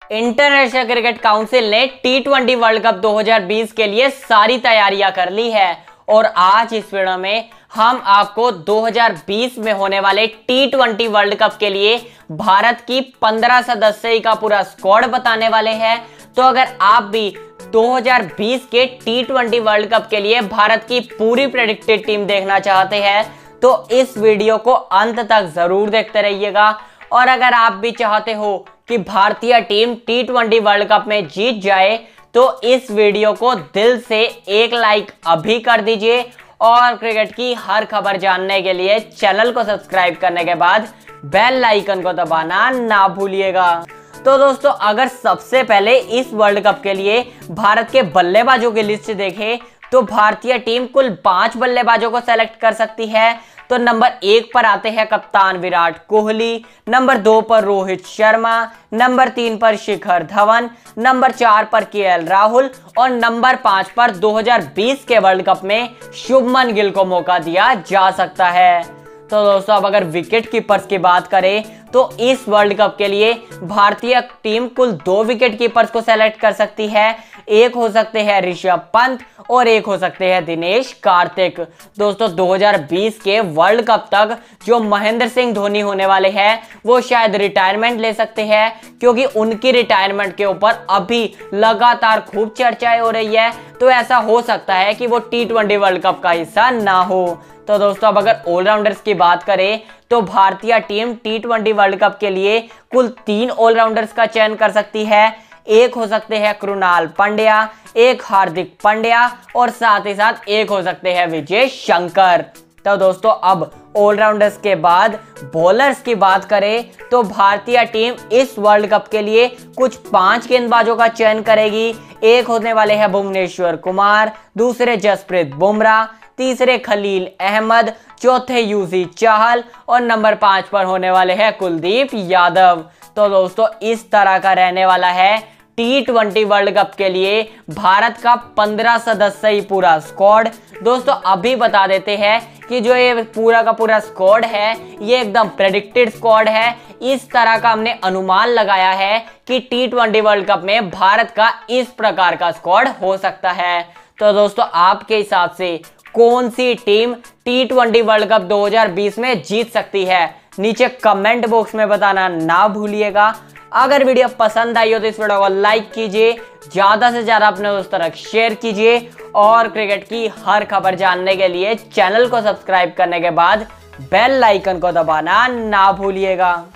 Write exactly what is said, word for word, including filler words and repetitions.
International Cricket Council ने T twenty World Cup दो हज़ार बीस के लिए सारी तैयारियां कर ली है और आज इस वीडियो में हम आपको दो हज़ार बीस में होने वाले टी ट्वेंटी वर्ल्ड कप के लिए भारत की पंद्रह सदस्यीय का पूरा स्क्वाड बताने वाले हैं। तो अगर आप भी दो हज़ार बीस के टी ट्वेंटी वर्ल्ड कप के लिए भारत की पूरी प्रेडिक्टेड टीम देखना चाहते हैं तो इस वीडियो को अंत तक जरूर देखते रहिएगा। और अगर आप भी चाहते हो कि भारतीय team T twenty World Cup में जीत जाए तो इस वीडियो को दिल से एक लाइक अभी कर दीजिए और क्रिकेट की हर खबर जानने के लिए चैनल को सब्सक्राइब करने के बाद बेल आइकन को दबाना ना भूलिएगा। तो दोस्तों, अगर सबसे पहले इस वर्ल्ड कप के लिए भारत के बल्लेबाजों की लिस्ट देखें तो भारतीय टीम कुल पांच बल्लेबाजों को सेलेक्ट कर सकती है। तो नंबर एक पर आते हैं कप्तान विराट कोहली, नंबर दो पर रोहित शर्मा, नंबर तीन पर शिखर धवन, नंबर चार पर केएल राहुल और नंबर पांच पर दो हज़ार बीस के वर्ल्ड कप में शुभमन गिल को मौका दिया जा सकता है। तो दोस्तों, अब अगर विकेट कीपर्स की बात करें तो इस वर्ल्ड कप के लिए भारतीय टीम कुल दो विकेट कीपर्स को सेलेक्ट कर सकती है। एक हो सकते हैं ऋषभ पंत और एक हो सकते हैं दिनेश कार्तिक। दोस्तों, दो हज़ार बीस के वर्ल्ड कप तक जो महेंद्र सिंह धोनी होने वाले हैं वो शायद रिटायरमेंट ले सकते हैं, क्योंकि उनकी रिटायरमेंट के ऊपर अभी लगातार खूब चर्चाएं हो रही है। तो ऐसा हो सकता है कि वो टी ट्वेंटी वर्ल्ड कप का हिस्सा ना हो। तो दोस्तों, अब अगर ऑलराउंडर्स की बात करें तो भारतीय team T twenty World Cup के लिए कुल तीन ऑलराउंडर्स का चयन कर सकती है। एक हो सकते हैं कृणाल पंड्या, एक हार्दिक पांड्या और साथ ही साथ एक हो सकते हैं विजय शंकर। तो दोस्तों, अब ऑलराउंडर्स के बाद बॉलर्स की बात करें तो भारतीय टीम इस वर्ल्ड कप के लिए कुछ पांच गेंदबाजों का चयन करेगी। एक होने वाले हैं भुवनेश्वर कुमार, दूसरे जसप्रीत बुमराह, तीसरे खलील अहमद, चौथे यूसी चाहल और नंबर पांच पर होने वाले हैं कुलदीप यादव। तो दोस्तों, इस तरह का रहने वाला है टी ट्वेंटी वर्ल्ड कप के लिए भारत का पंद्रह सदस्यीय पूरा स्क्वाड। दोस्तों, अभी बता देते हैं कि जो ये पूरा का पूरा स्क्वाड है ये एकदम प्रेडिक्टेड स्क्वाड है। इस तरह का हमने अनुमान लगाया है कि टी ट्वेंटी वर्ल्ड कप में भारत का इस प्रकार का स्क्वाड हो सकता है। तो दोस्तों, आपके हिसाब से कौन सी team T twenty World Cup दो हज़ार बीस में जीत सकती है, नीचे कमेंट बॉक्स में बताना ना भूलिएगा। अगर वीडियो पसंद आई हो तो इस वीडियो को लाइक कीजिए, ज्यादा से ज्यादा अपने दोस्तों तक शेयर कीजिए और क्रिकेट की हर खबर जानने के लिए चैनल को सब्सक्राइब करने के बाद बेल आइकन को दबाना ना भूलिएगा।